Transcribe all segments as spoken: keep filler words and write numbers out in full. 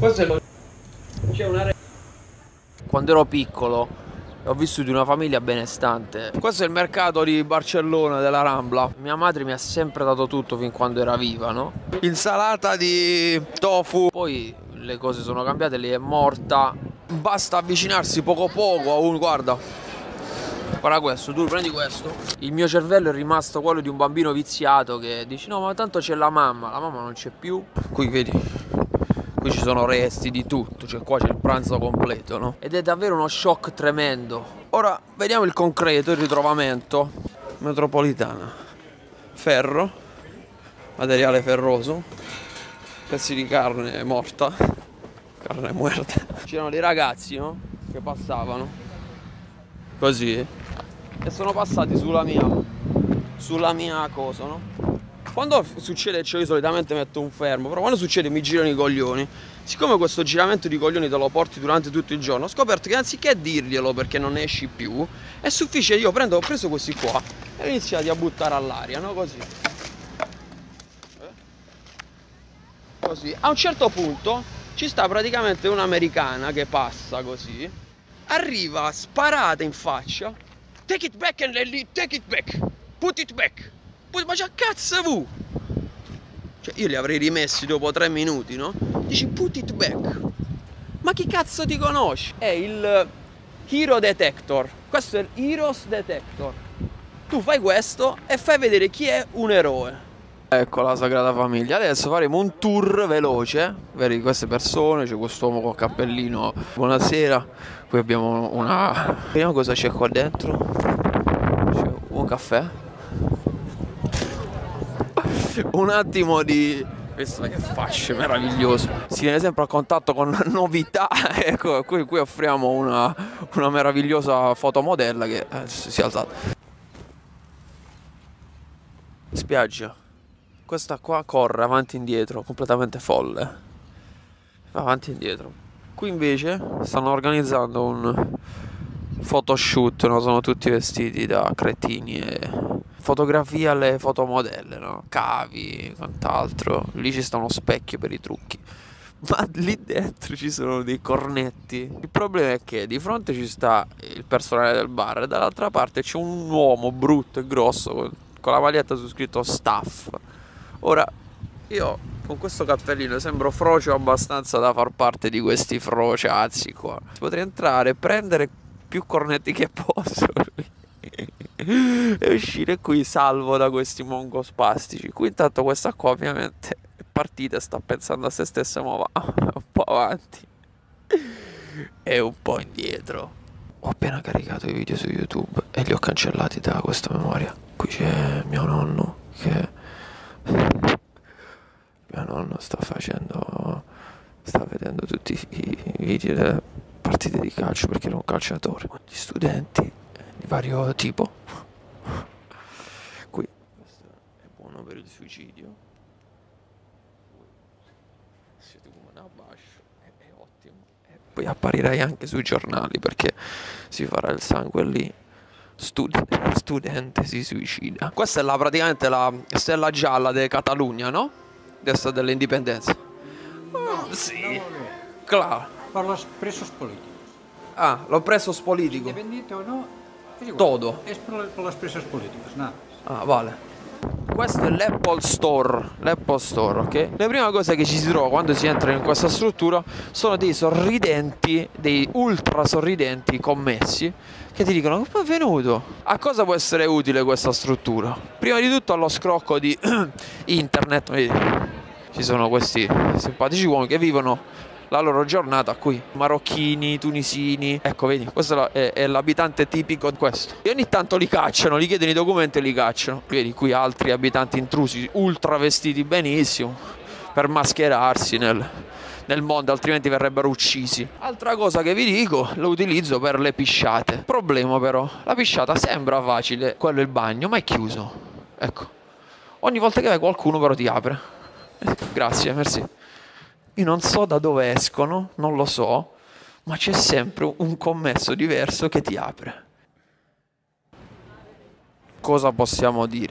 Questo è lo... C'è una re... Quando ero piccolo ho vissuto in una famiglia benestante. Questo è il mercato di Barcellona, della Rambla. Mia madre mi ha sempre dato tutto fin quando era viva, no? Insalata di tofu. Poi le cose sono cambiate, lei è morta. Basta avvicinarsi poco poco a un... guarda. Guarda questo, tu prendi questo. Il mio cervello è rimasto quello di un bambino viziato che dice no ma tanto c'è la mamma. La mamma non c'è più. Qui vedi, qui ci sono resti di tutto. Cioè qua c'è il pranzo completo, no? Ed è davvero uno shock tremendo. Ora vediamo il concreto, il ritrovamento. Metropolitana. Ferro. Materiale ferroso. Pezzi di carne morta. Carne muerta. C'erano dei ragazzi, no? Che passavano così e sono passati sulla mia sulla mia cosa, no? Quando succede, cioè io solitamente metto un fermo, però quando succede mi girano i coglioni. Siccome questo giramento di coglioni te lo porti durante tutto il giorno, ho scoperto che anziché dirglielo perché non ne esci più, è sufficiente, io prendo, ho preso questi qua e ho iniziato a buttare all'aria, no? Così. Così. A un certo punto ci sta praticamente un'americana che passa così, arriva sparata in faccia. Take it back and take it back. Put it back. Put... ma c'ha cazzo vu? Cioè io li avrei rimessi dopo tre minuti, no? Dici put it back. Ma chi cazzo ti conosci? È il Hero Detector. Questo è il Heroes Detector. Tu fai questo e fai vedere chi è un eroe. Ecco la Sagrada Famiglia. Adesso faremo un tour veloce. Vedi queste persone, c'è quest'uomo col cappellino. Buonasera. Poi abbiamo una... vediamo cosa c'è qua dentro. C'è un caffè. Un attimo di... questo che fascio meraviglioso. Si viene sempre a contatto con novità. Ecco, qui, qui offriamo una, una meravigliosa fotomodella che eh, si è alzata. Spiaggia. Questa qua corre avanti e indietro, completamente folle. Avanti e indietro. Qui invece stanno organizzando un photoshoot, no? Sono tutti vestiti da cretini e fotografia alle fotomodelle, no? Cavi, quant'altro. Lì ci sta uno specchio per i trucchi. Ma lì dentro ci sono dei cornetti. Il problema è che di fronte ci sta il personale del bar e dall'altra parte c'è un uomo brutto e grosso con, con la maglietta su scritto staff. Ora, io con questo cappellino sembro frocio abbastanza da far parte di questi frociazzi qua. Potrei entrare, prendere più cornetti che posso e uscire qui salvo da questi mongo spastici. Qui intanto questa qua ovviamente è partita e sta pensando a se stessa, ma va un po' avanti e un po' indietro. Ho appena caricato i video su YouTube e li ho cancellati da questa memoria. Qui c'è mio nonno che... mio nonno sta facendo, sta vedendo tutti i video delle partite di calcio perché era un calciatore. Gli studenti di vario tipo. Qui questo è buono per il suicidio. Siete come una bascia, è, è ottimo. E poi apparirai anche sui giornali perché si farà il sangue lì. Stud- studente si suicida. Questa è la, praticamente la stella gialla di Catalogna, no? Desta dell'indipendenza. Oh, no, sì. No, Claro. por los presos políticos. Ah, los presos políticos. Independiente o no, es igual. Todo. Es por, por los presos políticos, nada más. Ah, vale. Questo è l'Apple Store, l'Apple Store, ok? Le prime cose che ci si trova quando si entra in questa struttura sono dei sorridenti, dei ultra sorridenti commessi che ti dicono come è venuto? A cosa può essere utile questa struttura? Prima di tutto allo scrocco di internet, vedi? Ci sono questi simpatici uomini che vivono la loro giornata qui, marocchini, tunisini, ecco vedi, questo è, è l'abitante tipico di questo. E ogni tanto li cacciano, gli chiedono i documenti e li cacciano. Vedi qui altri abitanti intrusi, ultra vestiti benissimo, per mascherarsi nel, nel mondo, altrimenti verrebbero uccisi. Altra cosa che vi dico, lo utilizzo per le pisciate. Problema però, la pisciata sembra facile, quello è il bagno, ma è chiuso. Ecco, ogni volta che vai qualcuno però ti apre. Grazie, merci. Io non so da dove escono, non lo so, ma c'è sempre un commesso diverso che ti apre. Cosa possiamo dire?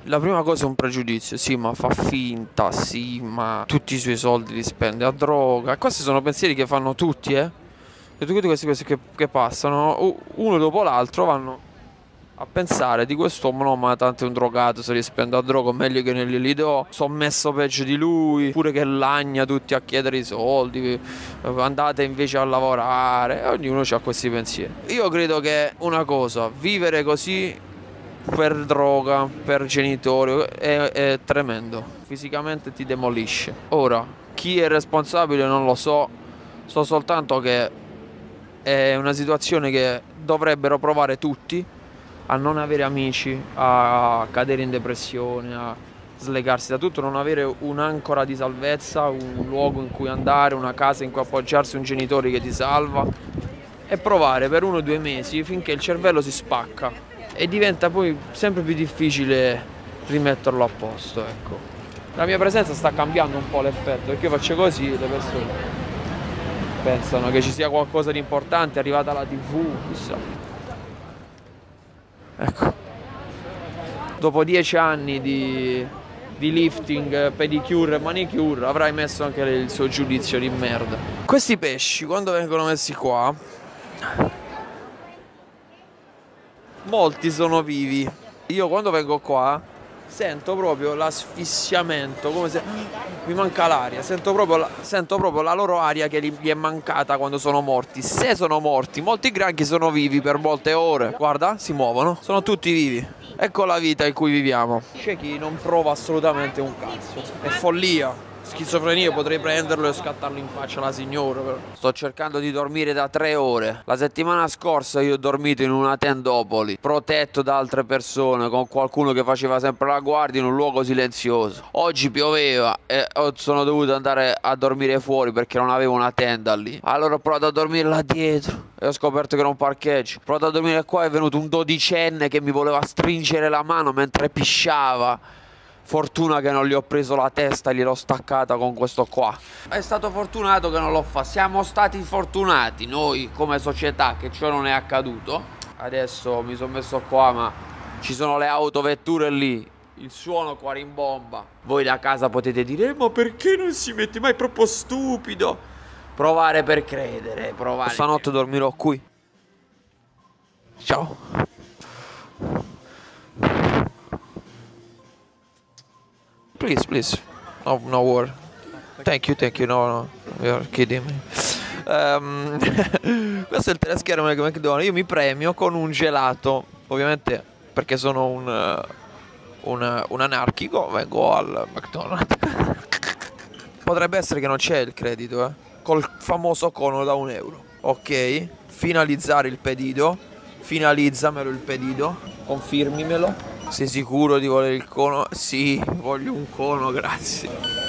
La prima cosa è un pregiudizio, sì, ma fa finta, sì, ma tutti i suoi soldi li spende a droga. Questi sono pensieri che fanno tutti, eh. E tutte queste cose che, che passano, uno dopo l'altro vanno a pensare di quest'uomo, no, ma tanto è un drogato, se li spende a droga, meglio che non glieli do, sono messo peggio di lui, pure che lagna tutti a chiedere i soldi, andate invece a lavorare, ognuno ha questi pensieri. Io credo che una cosa, vivere così per droga, per genitori, è, è tremendo, fisicamente ti demolisce. Ora, chi è responsabile non lo so, so soltanto che è una situazione che dovrebbero provare tutti, a non avere amici, a cadere in depressione, a slegarsi da tutto, non avere un'ancora di salvezza, un luogo in cui andare, una casa in cui appoggiarsi, un genitore che ti salva, e provare per uno o due mesi finché il cervello si spacca e diventa poi sempre più difficile rimetterlo a posto, ecco. La mia presenza sta cambiando un po' l'effetto, perché io faccio così, le persone pensano che ci sia qualcosa di importante, è arrivata la tivù, chissà. Ecco, dopo dieci anni di, di lifting, pedicure e manicure avrai messo anche il suo giudizio di merda. Questi pesci quando vengono messi qua, molti sono vivi. Io quando vengo qua sento proprio l'asfissiamento, come se mi manca l'aria, sento proprio la, sento proprio la loro aria che gli è mancata quando sono morti. Se sono morti, molti granchi sono vivi per molte ore. Guarda, si muovono, sono tutti vivi. Ecco la vita in cui viviamo. C'è chi non prova assolutamente un cazzo, è follia. Schizofrenia, potrei prenderlo e scattarlo in faccia alla signora, però. Sto cercando di dormire da tre ore. La settimana scorsa io ho dormito in una tendopoli, protetto da altre persone, con qualcuno che faceva sempre la guardia in un luogo silenzioso. Oggi pioveva e sono dovuto andare a dormire fuori perché non avevo una tenda lì. Allora ho provato a dormire là dietro e ho scoperto che era un parcheggio. Ho provato a dormire qua e è venuto un dodicenne che mi voleva stringere la mano mentre pisciava. Fortuna che non gli ho preso la testa e gliel'ho staccata con questo qua. È stato fortunato che non l'ho fatto. Siamo stati fortunati noi come società che ciò non è accaduto. Adesso mi sono messo qua, ma ci sono le autovetture lì, il suono qua rimbomba. Voi da casa potete dire: ma perché non si mette mai? È proprio stupido. Provare per credere, provare. Stanotte dormirò qui. Ciao. Please, please. No, no war. Thank you, thank you. No, no. You're kidding me. Um, questo è il teleschermo del McDonald's. Io mi premio con un gelato. Ovviamente perché sono un, un, un anarchico, vengo al McDonald's. Potrebbe essere che non c'è il credito, eh. Col famoso cono da un euro. Ok. Finalizzare il pedido. Finalizzamelo il pedido. Confermimelo. Sei sicuro di volere il cono? Sì, voglio un cono, grazie.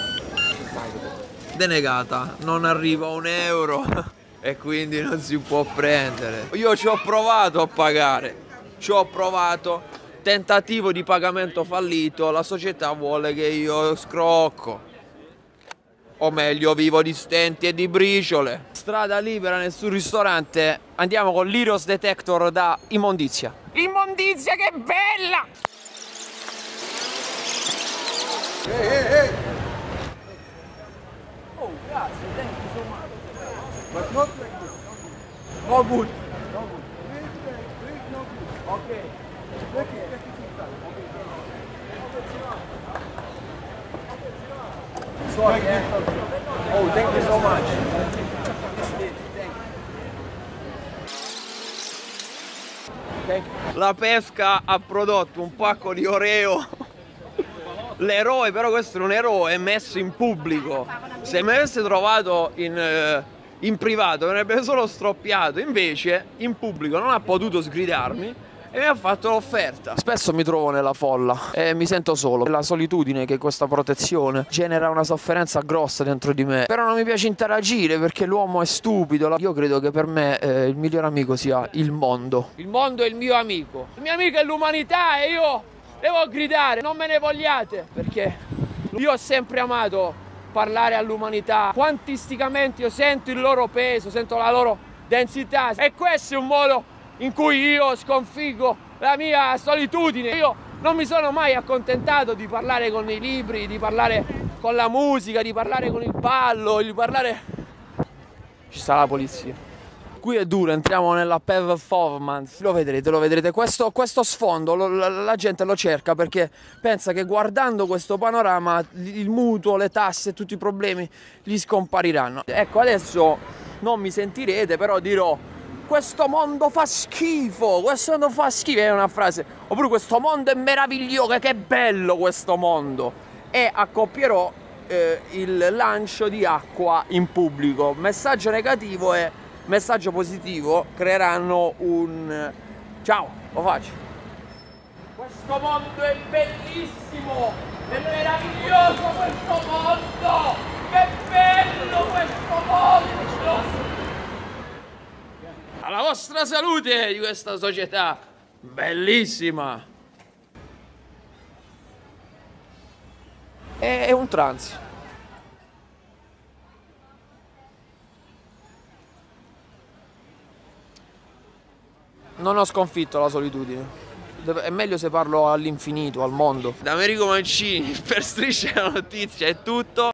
Denegata, non arriva a un euro e quindi non si può prendere. Io ci ho provato a pagare, ci ho provato, tentativo di pagamento fallito, la società vuole che io scrocco. O meglio, vivo di stenti e di briciole. Strada libera, nessun ristorante. Andiamo con l'Heroes Detector da immondizia. Immondizia, che bella! Ehi, ehi, ehi! Oh, grazie, thank you so much. But not like this. No good. No good. Please, please, no good. Okay. Take it, take it inside. Okay. Sorry, eh? Oh, thank you so much. Thank you. La pesca ha prodotto un pacco di Oreo. L'eroe, però questo è un eroe, è messo in pubblico. Se mi avesse trovato in, eh, in privato mi avrebbe solo stroppiato. Invece in pubblico non ha potuto sgridarmi e mi ha fatto l'offerta. Spesso mi trovo nella folla e mi sento solo. È la solitudine che questa protezione genera una sofferenza grossa dentro di me. Però non mi piace interagire perché l'uomo è stupido. Io credo che per me eh, il miglior amico sia il mondo. Il mondo è il mio amico. Il mio amico è l'umanità e io devo gridare: non me ne vogliate. Perché io ho sempre amato parlare all'umanità. Quantisticamente io sento il loro peso, sento la loro densità. E questo è un modo in cui io sconfiggo la mia solitudine. Io Non mi sono mai accontentato di parlare con i libri, di parlare con la musica, di parlare con il ballo, di parlare... Ci sta la polizia. Qui è duro, entriamo nella performance. Lo vedrete, lo vedrete. Questo, questo sfondo lo, la, la gente lo cerca perché pensa che guardando questo panorama il mutuo, le tasse, tutti i problemi gli scompariranno. Ecco, adesso non mi sentirete, però dirò: questo mondo fa schifo, questo mondo fa schifo, è una frase. Oppure questo mondo è meraviglioso, che bello questo mondo. E accoppierò eh, il lancio di acqua in pubblico. Messaggio negativo e messaggio positivo creeranno un... Ciao, lo faccio. Questo mondo è bellissimo, è meraviglioso questo mondo, che bello questo mondo. Alla vostra salute di questa società bellissima. È, è un trance. Non ho sconfitto la solitudine. È meglio se parlo all'infinito, al mondo. Da Americo Mancini per Striscia la Notizia è tutto.